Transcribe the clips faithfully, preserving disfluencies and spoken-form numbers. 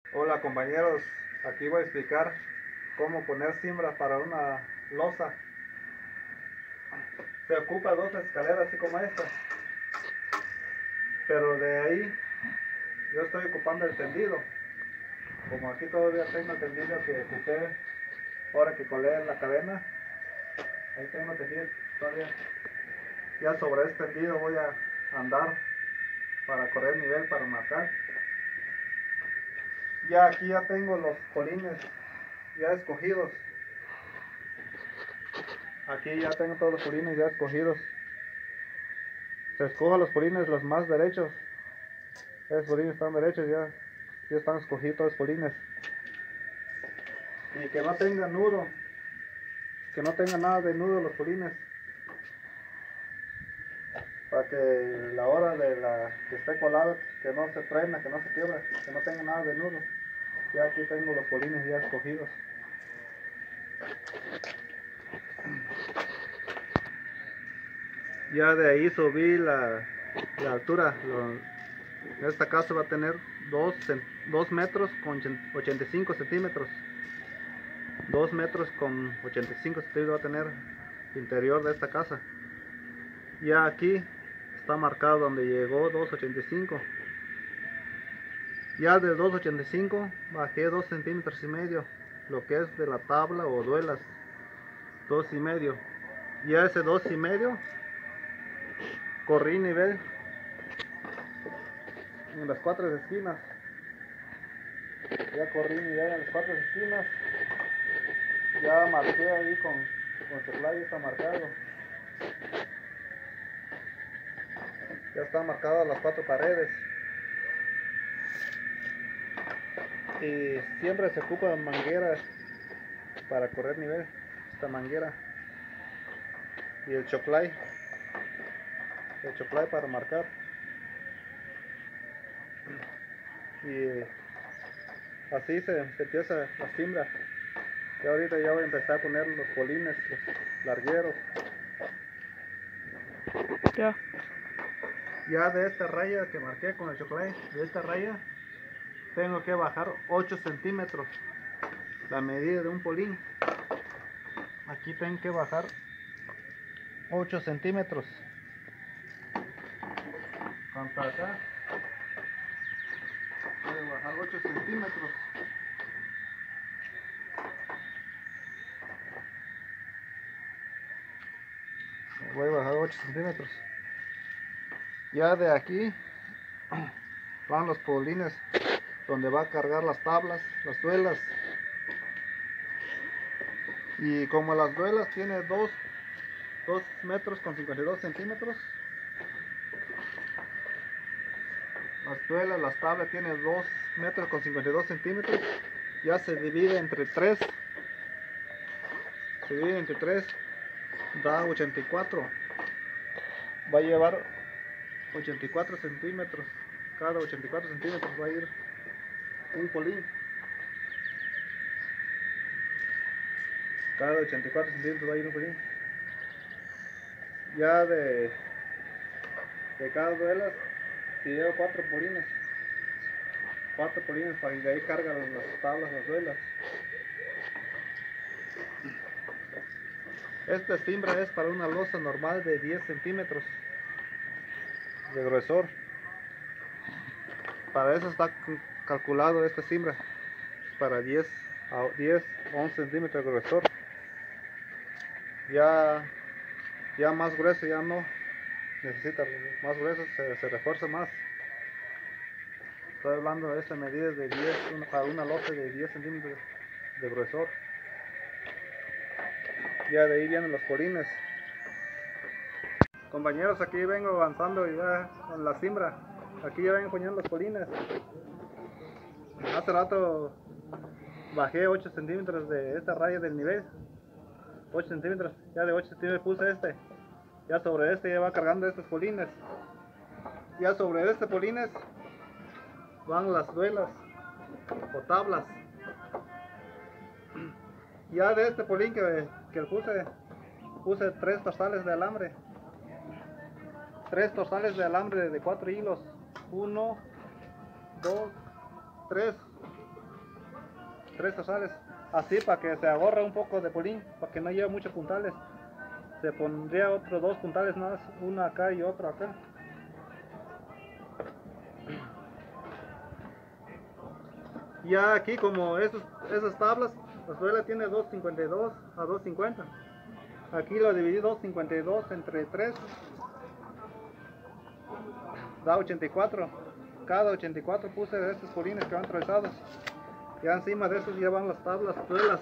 Hola compañeros, aquí voy a explicar cómo poner cimbras para una losa. Se ocupa dos escaleras así como esta, pero de ahí yo estoy ocupando el tendido. Como aquí todavía tengo el tendido que ocupé ahora que colé la cadena, ahí tengo tendido todavía. Ya sobre este tendido voy a andar para correr nivel, para marcar. Ya aquí ya tengo los polines ya escogidos. Aquí ya tengo todos los polines ya escogidos. Se escojan los polines los más derechos. Esos polines están derechos, ya, ya están escogidos todos los polines. Y que no tenga nudo, que no tenga nada de nudo los polines. Para que la hora de la que esté colado, que no se prenda, que no se quiebra, que no tenga nada de nudo. Ya aquí tengo los polines ya escogidos. Ya de ahí subí la, la altura. Lo, esta casa va a tener dos metros con ochenta y cinco centímetros. dos metros con ochenta y cinco centímetros va a tener el interior de esta casa. Ya aquí está marcado donde llegó dos ochenta y cinco. Ya de dos ochenta y cinco bajé dos centímetros y medio, lo que es de la tabla o duelas, dos y medio. Ya ese dos y medio corrí nivel en las cuatro esquinas. Ya corrí nivel en las cuatro esquinas. Ya marqué ahí con, con supply, está marcado. Ya están marcadas las cuatro paredes. Y siempre se ocupa mangueras para correr nivel, esta manguera. Y el choplay, el choplay para marcar. Y así se, se empieza la cimbra. Y ahorita ya voy a empezar a poner los polines, los largueros. Ya. Ya de esta raya que marqué con el chocolate, de esta raya tengo que bajar ocho centímetros la medida de un polín. Aquí tengo que bajar ocho centímetros. Hasta acá voy a bajar ocho centímetros. Voy a bajar ocho centímetros. Ya de aquí van los polines donde va a cargar las tablas, las duelas. Y como las duelas tiene dos metros con cincuenta y dos centímetros, las duelas, las tablas tienen dos metros con cincuenta y dos centímetros, ya se divide entre tres, se divide entre tres, da ochenta y cuatro, va a llevar ochenta y cuatro centímetros, cada ochenta y cuatro centímetros va a ir un polín, cada ochenta y cuatro centímetros va a ir un polín. Ya de, de cada duela si llevo cuatro polines, cuatro polines para que de ahí cargan las tablas, las duelas. Esta cimbra es para una losa normal de diez centímetros de grosor. Para eso está calculado esta cimbra, para diez, once centímetros de grosor. Ya, ya más grueso ya no necesita, más grueso se, se refuerza más. Estoy hablando de esta medida de diez, para una losa de diez centímetros de grosor. Ya de ahí vienen los polines. Compañeros, aquí vengo avanzando ya con la cimbra. Aquí ya vengo poniendo los polines. Hace rato bajé ocho centímetros de esta raya del nivel. ocho centímetros, ya de ocho centímetros puse este. Ya sobre este ya va cargando estos polines. Ya sobre este polines van las duelas o tablas. Ya de este polín que, que puse, puse tres torzales de alambre. Tres torzales de alambre de cuatro hilos. Uno, dos, tres. tres azales, así para que se ahorre un poco de polín, para que no lleve muchos puntales. Se pondría otros dos puntales más, uno acá y otro acá. Ya aquí, como esos, esas tablas, la suela tiene dos cincuenta y dos a dos cincuenta. Aquí lo dividí dos cincuenta y dos entre tres, da ochenta y cuatro. Cada ochenta y cuatro puse de estos polines que van atravesados. Ya encima de estos ya van las tablas, suelas.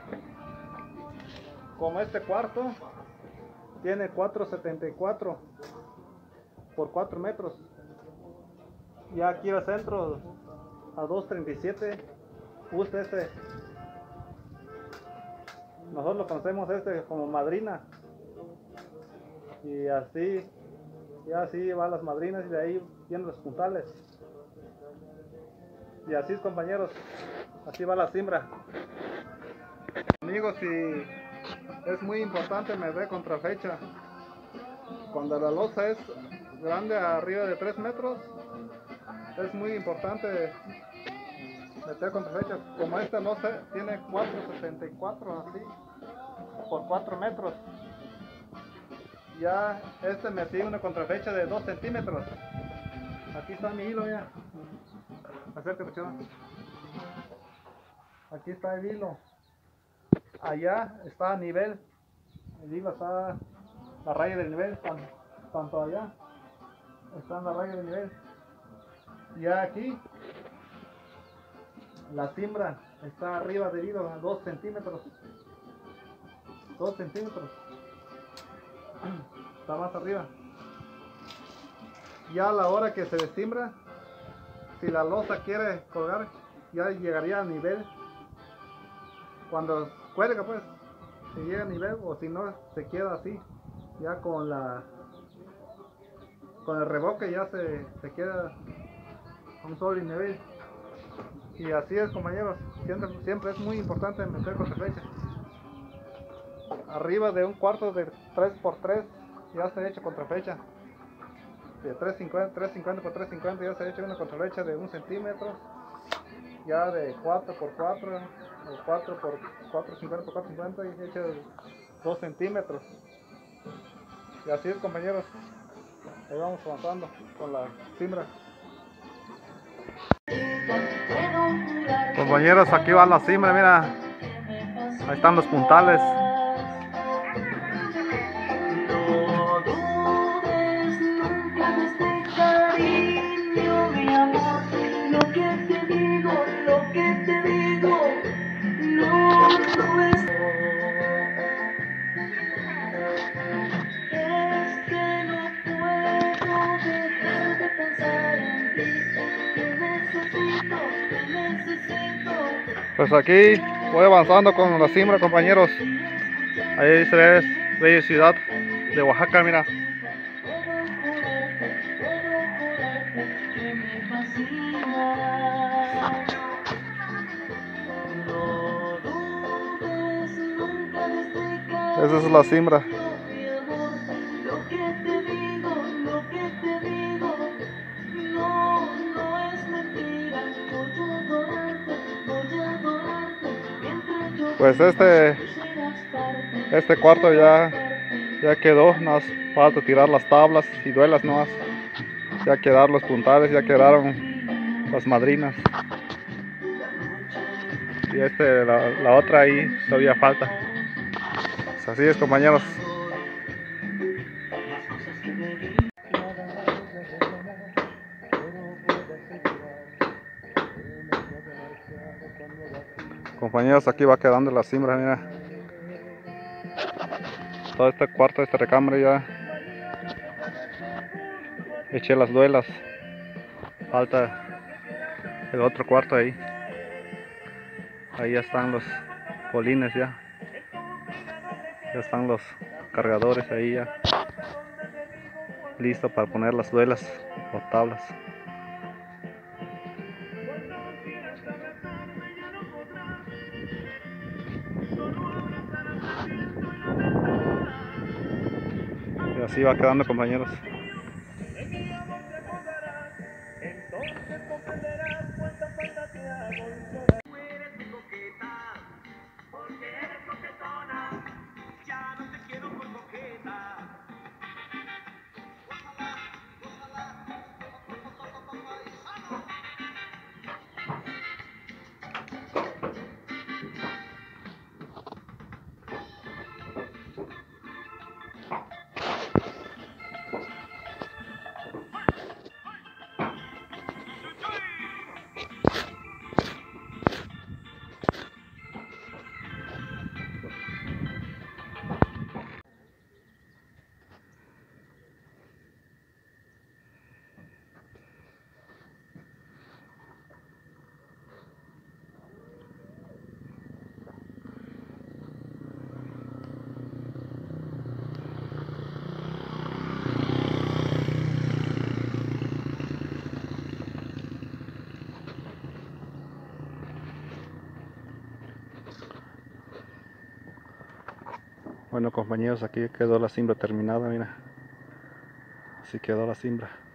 Como este cuarto tiene cuatro setenta y cuatro por cuatro metros. Ya aquí al centro a dos treinta y siete puse este. Nosotros lo conocemos este como madrina. Y así, ya así van las madrinas y de ahí vienen los puntales. Y así, compañeros, así va la cimbra. Amigos, y es muy importante meter contrafecha. Cuando la losa es grande, arriba de tres metros, es muy importante meter contrafecha. Como esta losa tiene cuatro setenta y cuatro así por cuatro metros, ya este metí una contrafecha de dos centímetros. Aquí está mi hilo, ya. Acércate, chaval. Aquí está el hilo. Allá está a nivel. El hilo está a la raya del nivel. Tanto allá está en la raya del nivel. Ya aquí la cimbra está arriba del hilo a dos centímetros. dos centímetros. Está más arriba. Ya a la hora que se descimbra, si la losa quiere colgar, ya llegaría a nivel. Cuando cuelga, pues, se llega a nivel, o si no, se queda así, ya con la con el reboque ya se, se queda a un solo nivel. Y así es, compañeros, siempre, siempre es muy importante meter contrafecha. Arriba de un cuarto de tres por tres ya se ha hecho contrafecha. De tres cincuenta por tres cincuenta ya se ha hecho una contrafecha de un centímetro. Ya de cuatro por cuatro o cuatro por cuatro cincuenta por cuatro cincuenta y se ha hecho dos centímetros. Y así es, compañeros. Ahí vamos avanzando con la cimbra. Compañeros, aquí va la cimbra, mira. Ahí están los puntales. Pues aquí voy avanzando con la cimbra, compañeros. Ahí se ve bella ciudad de Oaxaca, mira. Esa es la cimbra. Pues este este cuarto ya ya quedó, nada más falta tirar las tablas y duelas nomás. Ya quedaron los puntales, ya quedaron las madrinas. Y este la, la otra ahí todavía falta. Pues así es, compañeros. Compañeros, aquí va quedando la cimbra, mira. Todo este cuarto, esta recámara ya eché las duelas. Falta el otro cuarto ahí. Ahí ya están los polines ya. Ya están los cargadores ahí ya. Listo para poner las duelas o tablas. Y así va quedando, compañeros. Bueno compañeros, aquí quedó la siembra terminada, mira. Así quedó la siembra.